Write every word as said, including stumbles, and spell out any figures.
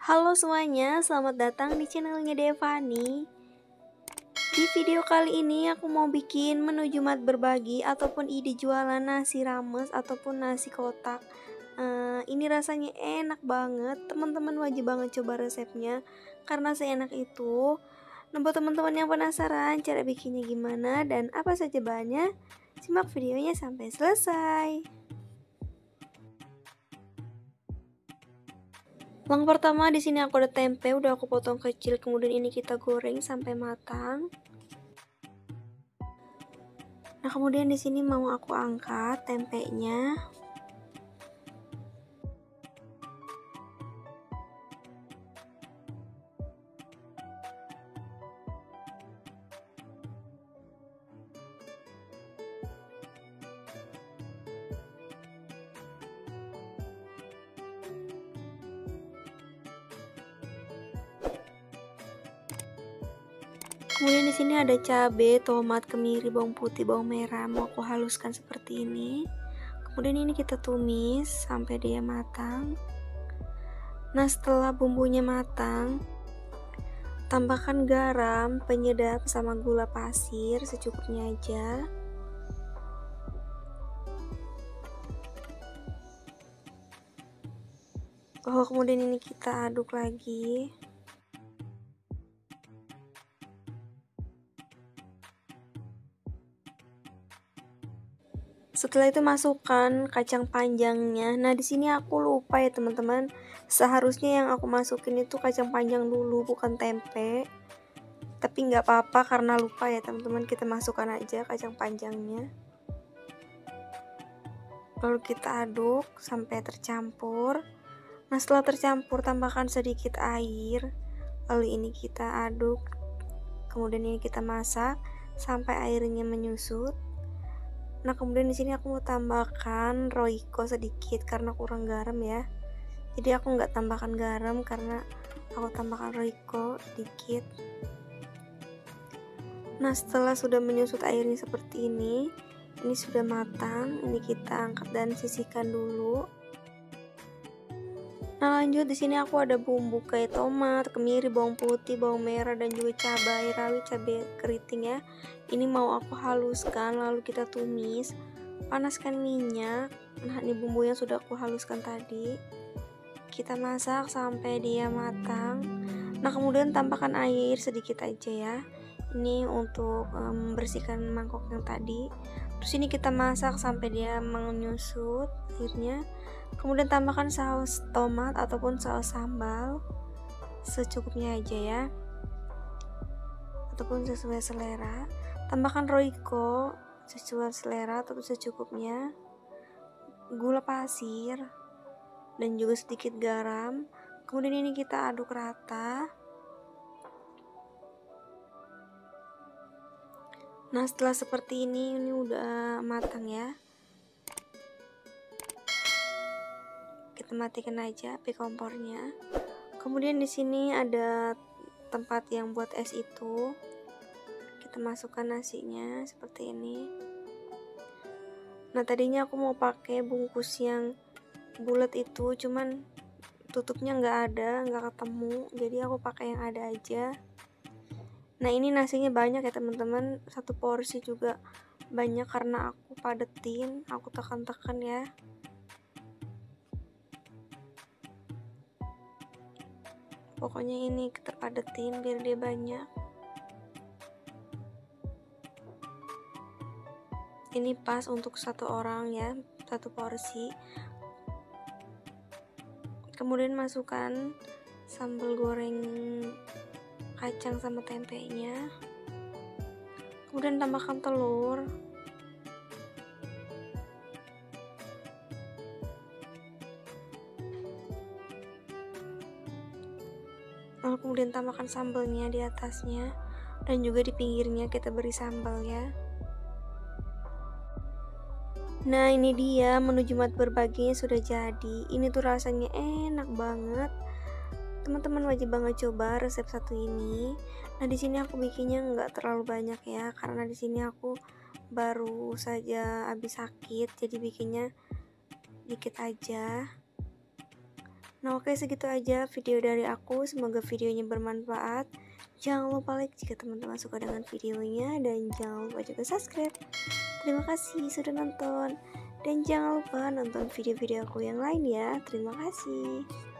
Halo semuanya, selamat datang di channelnya Devani. Di video kali ini aku mau bikin menu Jumat berbagi ataupun ide jualan nasi rames ataupun nasi kotak. Uh, ini rasanya enak banget, teman-teman wajib banget coba resepnya karena seenak itu. Nah, buat teman-teman yang penasaran cara bikinnya gimana dan apa saja bahannya, simak videonya sampai selesai. Langkah pertama di sini aku ada tempe, udah aku potong kecil, kemudian ini kita goreng sampai matang. Nah, kemudian di sini mau aku angkat tempenya. Kemudian di sini ada cabai, tomat, kemiri, bawang putih, bawang merah, mau aku haluskan seperti ini. Kemudian ini kita tumis sampai dia matang. Nah, setelah bumbunya matang, tambahkan garam, penyedap, sama gula pasir secukupnya aja. Oh, kemudian ini kita aduk lagi. Setelah itu masukkan kacang panjangnya. Nah, di sini aku lupa ya teman-teman. Seharusnya yang aku masukin itu kacang panjang dulu, bukan tempe. Tapi nggak apa-apa karena lupa ya teman-teman. Kita masukkan aja kacang panjangnya. Lalu kita aduk sampai tercampur. Nah, setelah tercampur tambahkan sedikit air. Lalu ini kita aduk. Kemudian ini kita masak sampai airnya menyusut. Nah, kemudian di sini aku mau tambahkan roiko sedikit karena kurang garam ya. Jadi aku nggak tambahkan garam karena aku tambahkan roiko sedikit. Nah, setelah sudah menyusut airnya seperti ini, ini sudah matang. Ini kita angkat dan sisihkan dulu. Nah, lanjut di sini aku ada bumbu kayak tomat, kemiri, bawang putih, bawang merah dan juga cabai rawit, cabai keriting ya. Ini mau aku haluskan lalu kita tumis. Panaskan minyak. Nah, ini bumbu yang sudah aku haluskan tadi. Kita masak sampai dia matang. Nah, kemudian tambahkan air sedikit aja ya. Ini untuk membersihkan um, mangkok yang tadi. Terus ini kita masak sampai dia menyusut airnya. Kemudian tambahkan saus tomat ataupun saus sambal secukupnya aja ya, ataupun sesuai selera. Tambahkan roiko sesuai selera ataupun secukupnya, gula pasir dan juga sedikit garam. Kemudian ini kita aduk rata. Nah, setelah seperti ini ini udah matang ya. Kita matikan aja api kompornya. Kemudian di sini ada tempat yang buat es itu. Kita masukkan nasinya seperti ini. Nah, tadinya aku mau pakai bungkus yang bulat itu, cuman tutupnya nggak ada, nggak ketemu. Jadi aku pakai yang ada aja. Nah, ini nasinya banyak ya teman-teman. Satu porsi juga banyak karena aku padetin, aku tekan-tekan ya. Pokoknya ini kita padetin biar dia banyak. Ini pas untuk satu orang ya, satu porsi. Kemudian masukkan sambal goreng kacang sama tempenya. Kemudian tambahkan telur. Lalu kemudian tambahkan sambalnya di atasnya dan juga di pinggirnya kita beri sambal ya. Nah, ini dia menu Jumat berbaginya sudah jadi. Ini tuh rasanya enak banget. Teman-teman wajib banget coba resep satu ini. Nah, di sini aku bikinnya nggak terlalu banyak ya, karena di sini aku baru saja habis sakit, jadi bikinnya dikit aja. Nah oke, segitu aja video dari aku, semoga videonya bermanfaat. Jangan lupa like jika teman-teman suka dengan videonya, dan jangan lupa juga subscribe. Terima kasih sudah nonton, dan jangan lupa nonton video-video aku yang lain ya. Terima kasih.